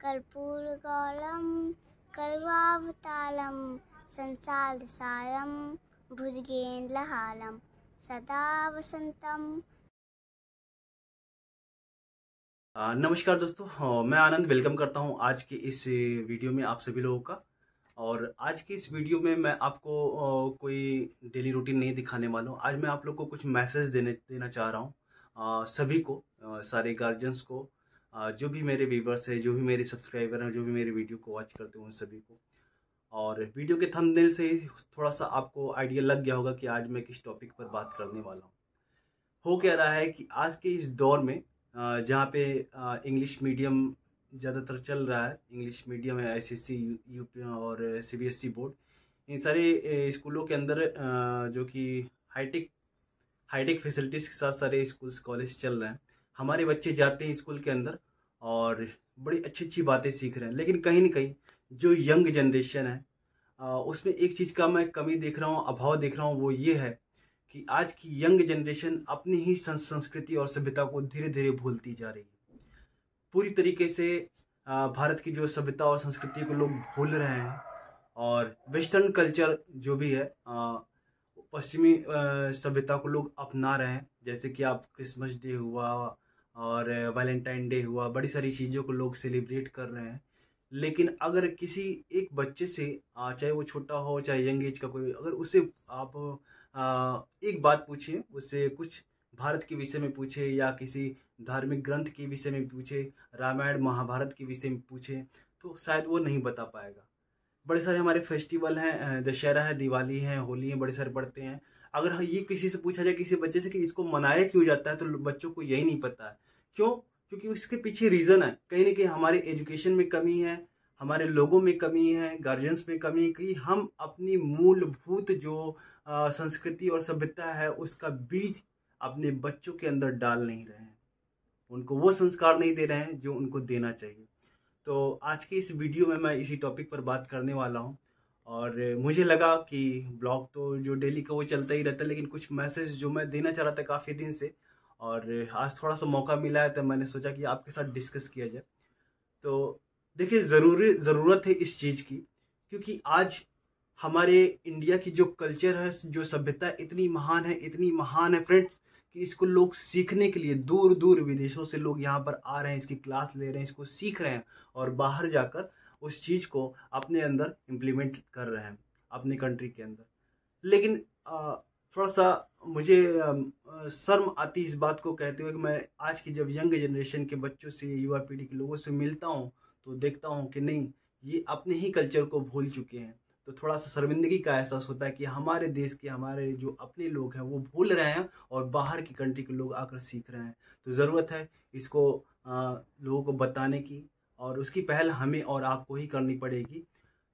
कर्पूरगौरं कल्वावतालं संसारसारं भुजगेन्द्रहारं सदा वसंतम। नमस्कार दोस्तों, मैं आनंद वेलकम करता हूं आज के इस वीडियो में आप सभी लोगों का। और आज की इस वीडियो में मैं आपको कोई डेली रूटीन नहीं दिखाने वाला हूं। आज मैं आप लोग को कुछ मैसेज देना चाह रहा हूं, सभी को, सारे गार्जियंस को, जो भी मेरे व्यूवर्स हैं, जो भी मेरे सब्सक्राइबर हैं, जो भी मेरे वीडियो को वॉच करते हैं, उन सभी को। और वीडियो के थंबनेल से ही थोड़ा सा आपको आइडिया लग गया होगा कि आज मैं किस टॉपिक पर बात करने वाला हूँ। हो क्या रहा है कि आज के इस दौर में जहाँ पे इंग्लिश मीडियम ज़्यादातर चल रहा है, इंग्लिश मीडियम है, एसएससी, यूपी और सीबीएसई बोर्ड, इन सारे स्कूलों के अंदर जो कि हाईटेक फैसिलिटीज़ के साथ सारे स्कूल्स कॉलेज चल रहे हैं। हमारे बच्चे जाते हैं स्कूल के अंदर और बड़ी अच्छी अच्छी बातें सीख रहे हैं, लेकिन कहीं ना कहीं जो यंग जनरेशन है उसमें एक चीज़ का मैं कमी देख रहा हूँ, अभाव देख रहा हूँ। वो ये है कि आज की यंग जनरेशन अपनी ही संस्कृति और सभ्यता को धीरे धीरे भूलती जा रही है। पूरी तरीके से भारत की जो सभ्यता और संस्कृति को लोग भूल रहे हैं और वेस्टर्न कल्चर जो भी है, पश्चिमी सभ्यता को लोग अपना रहे हैं। जैसे कि आप क्रिसमस डे हुआ और वैलेंटाइन डे हुआ, बड़ी सारी चीज़ों को लोग सेलिब्रेट कर रहे हैं। लेकिन अगर किसी एक बच्चे से, चाहे वो छोटा हो चाहे यंग एज का कोई, अगर उससे आप एक बात पूछिए, उससे कुछ भारत के विषय में पूछे या किसी धार्मिक ग्रंथ के विषय में पूछे, रामायण महाभारत के विषय में पूछे, तो शायद वो नहीं बता पाएगा। बड़े सारे हमारे फेस्टिवल हैं, दशहरा है, दिवाली है, होली है, बड़े सारे पड़ते हैं। अगर ये किसी से पूछा जाए, किसी बच्चे से, कि इसको मनाया क्यों जाता है, तो बच्चों को यही नहीं पता है। क्यों? क्योंकि उसके पीछे रीज़न है, कहीं ना कहीं हमारे एजुकेशन में कमी है, हमारे लोगों में कमी है, गार्जियंस में कमी है, कि हम अपनी मूलभूत जो संस्कृति और सभ्यता है उसका बीज अपने बच्चों के अंदर डाल नहीं रहे हैं, उनको वो संस्कार नहीं दे रहे हैं जो उनको देना चाहिए। तो आज की इस वीडियो में मैं इसी टॉपिक पर बात करने वाला हूं। और मुझे लगा कि ब्लॉग तो जो डेली का वो चलता ही रहता है, लेकिन कुछ मैसेज जो मैं देना चाह रहा था काफ़ी दिन से, और आज थोड़ा सा मौका मिला है, तो मैंने सोचा कि आपके साथ डिस्कस किया जाए। तो देखिए, ज़रूरत है इस चीज़ की, क्योंकि आज हमारे इंडिया की जो कल्चर है, जो सभ्यता इतनी महान है फ्रेंड्स, कि इसको लोग सीखने के लिए दूर दूर विदेशों से लोग यहाँ पर आ रहे हैं, इसकी क्लास ले रहे हैं, इसको सीख रहे हैं और बाहर जाकर उस चीज़ को अपने अंदर इम्प्लीमेंट कर रहे हैं अपने कंट्री के अंदर। लेकिन थोड़ा सा मुझे शर्म आती इस बात को कहते हुए कि मैं आज की जब यंग जनरेशन के बच्चों से, युवा पीढ़ी के लोगों से मिलता हूँ, तो देखता हूँ कि नहीं, ये अपने ही कल्चर को भूल चुके हैं। तो थोड़ा सा शर्मिंदगी का एहसास होता है कि हमारे देश के, हमारे जो अपने लोग हैं वो भूल रहे हैं और बाहर की कंट्री के लोग आकर सीख रहे हैं। तो ज़रूरत है इसको लोगों को बताने की, और उसकी पहल हमें और आपको ही करनी पड़ेगी।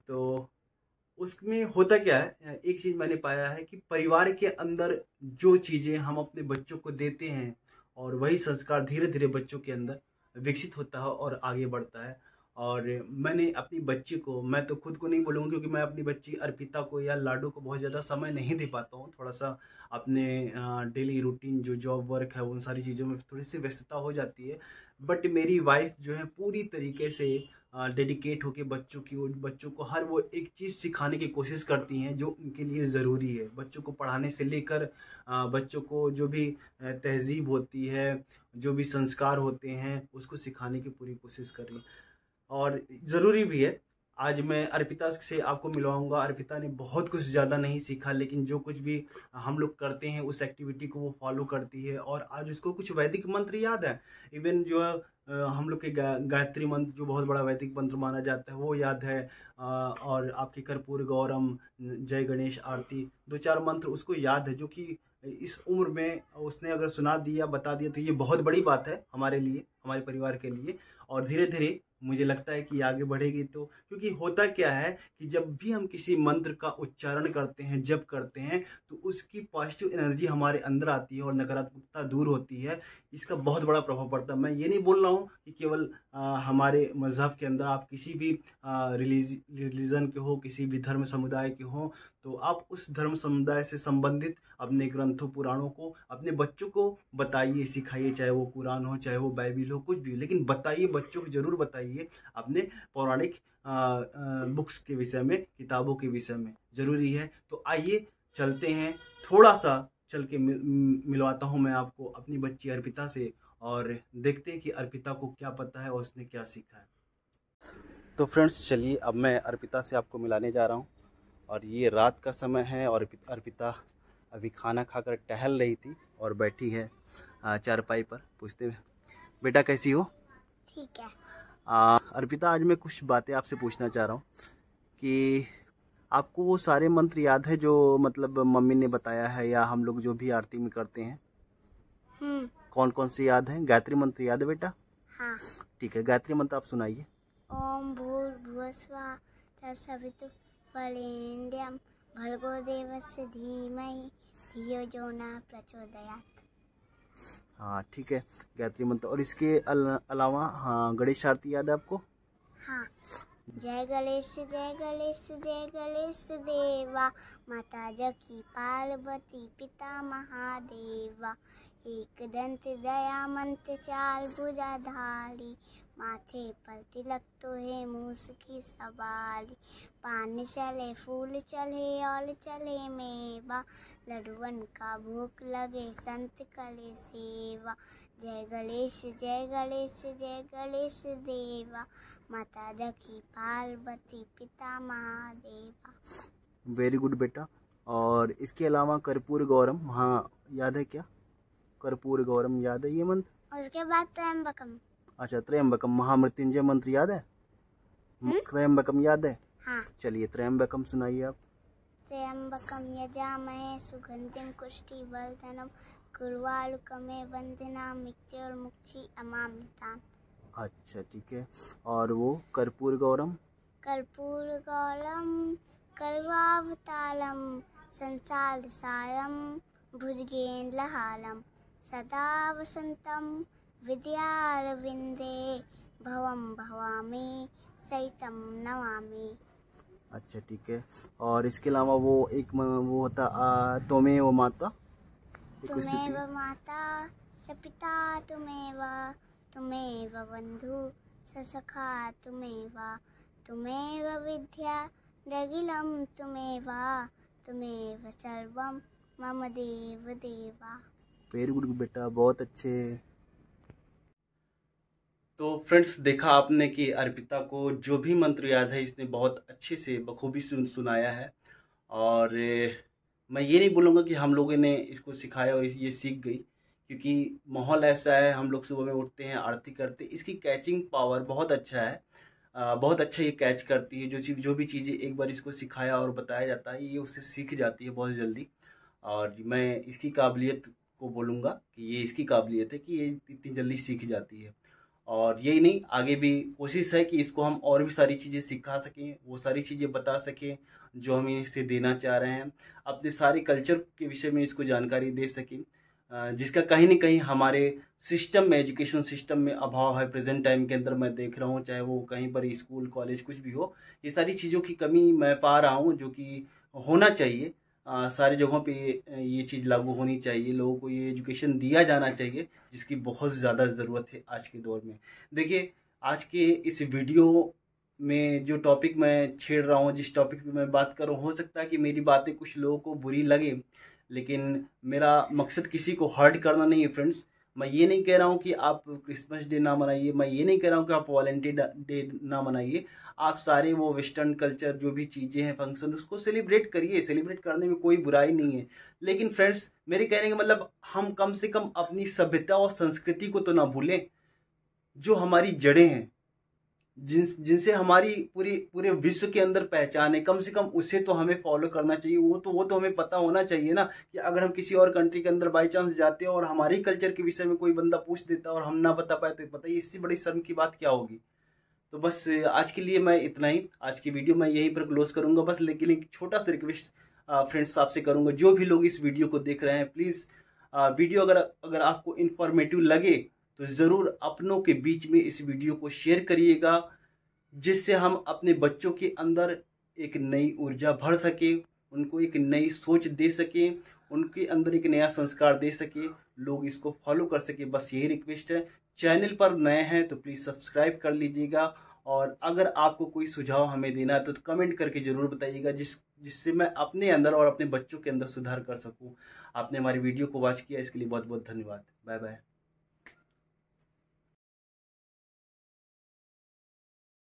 तो उसमें होता क्या है, एक चीज़ मैंने पाया है कि परिवार के अंदर जो चीज़ें हम अपने बच्चों को देते हैं, और वही संस्कार धीरे धीरे बच्चों के अंदर विकसित होता है और आगे बढ़ता है। और मैंने अपनी बच्ची को, मैं तो खुद को नहीं बोलूँगा, क्योंकि मैं अपनी बच्ची अर्पिता को या लाडू को बहुत ज़्यादा समय नहीं दे पाता हूँ। थोड़ा सा अपने डेली रूटीन जो जॉब वर्क है, उन सारी चीज़ों में थोड़ी सी व्यस्तता हो जाती है। बट मेरी वाइफ जो है पूरी तरीके से डेडिकेट होकर बच्चों को हर वो एक चीज़ सिखाने की कोशिश करती हैं जो उनके लिए ज़रूरी है। बच्चों को पढ़ाने से लेकर बच्चों को जो भी तहज़ीब होती है, जो भी संस्कार होते हैं, उसको सिखाने की पूरी कोशिश कर रही है। और ज़रूरी भी है। आज मैं अर्पिता से आपको मिलवाऊंगा। अर्पिता ने बहुत कुछ ज़्यादा नहीं सीखा, लेकिन जो कुछ भी हम लोग करते हैं उस एक्टिविटी को वो फॉलो करती है, और आज उसको कुछ वैदिक मंत्र याद है। इवन जो है हम लोग के गायत्री मंत्र, जो बहुत बड़ा वैदिक मंत्र माना जाता है, वो याद है। और आपके कर्पूर गौरम, जय गणेश आरती, 2-4 मंत्र उसको याद है, जो कि इस उम्र में उसने अगर सुना दिया, बता दिया, तो ये बहुत बड़ी बात है हमारे लिए, हमारे परिवार के लिए। और धीरे धीरे मुझे लगता है कि आगे बढ़ेगी। तो क्योंकि होता क्या है कि जब भी हम किसी मंत्र का उच्चारण करते हैं, जप करते हैं, तो उसकी पॉजिटिव एनर्जी हमारे अंदर आती है और नकारात्मकता दूर होती है। इसका बहुत बड़ा प्रभाव पड़ता है। मैं ये नहीं बोल रहा हूँ कि केवल हमारे मज़हब के अंदर, आप किसी भी रिलीजन के हो, किसी भी धर्म समुदाय के हो, तो आप उस धर्म समुदाय से संबंधित अपने ग्रंथों पुराणों को अपने बच्चों को बताइए, सिखाइए, चाहे वो कुरान हो, चाहे वो बाइबिल हो, कुछ भी हो, लेकिन बताइए, बच्चों को जरूर बताइए अपने पौराणिक बुक्स के विषय में, किताबों के विषय में, जरूरी है। तो आइए चलते हैं, थोड़ा सा चल के मिलवाता हूँ मैं आपको अपनी बच्ची अर्पिता से, और देखते हैं कि अर्पिता को क्या पता है और उसने क्या सीखा है। तो फ्रेंड्स चलिए, अब मैं अर्पिता से आपको मिलाने जा रहा हूँ। और ये रात का समय है और अर्पिता अभी खाना खाकर टहल रही थी और बैठी है चारपाई पर। पूछते हैं, बेटा कैसी हो? ठीक है। अर्पिता, आज मैं कुछ बातें आपसे पूछना चाह रहा हूँ कि आपको वो सारे मंत्र याद है जो मतलब मम्मी ने बताया है या हम लोग जो भी आरती में करते हैं? कौन कौन से याद हैं? गायत्री मंत्र याद है बेटा? हाँ। ठीक है, गायत्री मंत्र आप सुनाइए। ओम भूर्भुवस्सुः तत्सवितुर्वरेण्यं भर्गो देवस्य धीमहि धियो यो नः प्रचोदयात्। हाँ ठीक है, गायत्री मंत्र। और इसके अलावा हाँ, गणेश आरती याद है आपको? हाँ। जय गणेश जय गणेश जय गणेश देवा, माता जकी पार्वती पिता महादेवा, एक दंत दयामंत चार भुजाधारी, माथे पर तिलक तो है मूस की सवारी, पान चले फूल चले और चले मेवा, लड्डुअन का भूख लगे संत करे सेवा, जय गणेश जय गणेश जय गणेश देवा, माता जकी पार्वती पिता महादेवा। वेरी गुड बेटा। और इसके अलावा कर्पूर गौरम, हाँ याद है क्या? कर्पूर गौरम याद है ये मंत्र? उसके बाद त्र्यंबकम। अच्छा, त्र्यंबकम, महामृत्युंजय मंत्र याद है? त्र्यंबकम याद है? हाँ। चलिए त्र्यंबकम सुनाइए आप। त्र्यंबकम यजामहे सुगंधिम पुष्टिवर्धनम, उर्वारुकमेव वंदनामि मृत्योर्मुक्षी अमामृताम्। अच्छा ठीक है। और वो कर्पूर गौरम? कर्पूर गौरम कल्वावतारम संसार सारम भुजगेन्द्रहारम, सदा वसंतम विद्यारविंदे भवम भवामी सहितम नमामि। अच्छा ठीक है। और इसके अलावा वो एक वो होता त्वमेव माता, तुमेव माता च पिता तुमेव, तुमेव बंधु ससखा तुमेव, तुमेव विद्या रगिलम तुमेव, तुमेव सर्वम मम देव देवा। वेरी गुड बेटा, बहुत अच्छे। तो फ्रेंड्स, देखा आपने कि अर्पिता को जो भी मंत्र याद है इसने बहुत अच्छे से बखूबी सुनाया है। और मैं ये नहीं बोलूँगा कि हम लोगों ने इसको सिखाया और ये सीख गई, क्योंकि माहौल ऐसा है, हम लोग सुबह में उठते हैं, आरती करते हैं, इसकी कैचिंग पावर बहुत अच्छा है। बहुत अच्छा ये कैच करती है, जो भी चीज़ें एक बार इसको सिखाया और बताया जाता है ये उससे सीख जाती है बहुत जल्दी। और मैं इसकी काबिलियत को बोलूँगा कि ये इसकी काबिलियत है कि ये इतनी जल्दी सीख जाती है। और यही नहीं, आगे भी कोशिश है कि इसको हम और भी सारी चीज़ें सिखा सकें, वो सारी चीज़ें बता सकें जो हम इसे देना चाह रहे हैं, अपने सारे कल्चर के विषय में इसको जानकारी दे सकें, जिसका कहीं ना कहीं हमारे सिस्टम में, एजुकेशन सिस्टम में अभाव है। प्रेजेंट टाइम के अंदर मैं देख रहा हूँ, चाहे वो कहीं पर स्कूल कॉलेज कुछ भी हो, ये सारी चीज़ों की कमी मैं पा रहा हूँ, जो कि होना चाहिए। सारी जगहों पे ये चीज़ लागू होनी चाहिए, लोगों को ये एजुकेशन दिया जाना चाहिए, जिसकी बहुत ज़्यादा ज़रूरत है आज के दौर में। देखिए, आज के इस वीडियो में जो टॉपिक मैं छेड़ रहा हूँ, जिस टॉपिक पे मैं बात कर रहा हूँ, हो सकता है कि मेरी बातें कुछ लोगों को बुरी लगे, लेकिन मेरा मकसद किसी को हर्ट करना नहीं है फ्रेंड्स। मैं ये नहीं कह रहा हूँ कि आप क्रिसमस डे ना मनाइए, मैं ये नहीं कह रहा हूँ कि आप वॉलेंटियर डे ना मनाइए। आप सारे वो वेस्टर्न कल्चर जो भी चीज़ें हैं, फंक्शन, उसको सेलिब्रेट करिए, सेलिब्रेट करने में कोई बुराई नहीं है। लेकिन फ्रेंड्स, मेरे कहने का मतलब, हम कम से कम अपनी सभ्यता और संस्कृति को तो ना भूलें, जो हमारी जड़ें हैं, जिनसे हमारी पूरे विश्व के अंदर पहचान है, कम से कम उसे तो हमें फॉलो करना चाहिए। वो तो हमें पता होना चाहिए ना, कि अगर हम किसी और कंट्री के अंदर बाई चांस जाते हैं और हमारे ही कल्चर के विषय में कोई बंदा पूछ देता और हम ना बता पाए, तो बताइए इससे बड़ी शर्म की बात क्या होगी। तो बस आज के लिए मैं इतना ही, आज की वीडियो मैं यहीं पर क्लोज करूंगा बस। लेकिन एक छोटा सा रिक्वेस्ट फ्रेंड्स आपसे करूंगा, जो भी लोग इस वीडियो को देख रहे हैं, प्लीज़ वीडियो अगर आपको इन्फॉर्मेटिव लगे तो ज़रूर अपनों के बीच में इस वीडियो को शेयर करिएगा, जिससे हम अपने बच्चों के अंदर एक नई ऊर्जा भर सके, उनको एक नई सोच दे सके, उनके अंदर एक नया संस्कार दे सके, लोग इसको फॉलो कर सके। बस यही रिक्वेस्ट है। चैनल पर नए हैं तो प्लीज़ सब्सक्राइब कर लीजिएगा, और अगर आपको कोई सुझाव हमें देना है तो कमेंट करके ज़रूर बताइएगा, जिससे मैं अपने अंदर और अपने बच्चों के अंदर सुधार कर सकूं। आपने हमारी वीडियो को वॉच किया, इसके लिए बहुत बहुत धन्यवाद। Bye bye.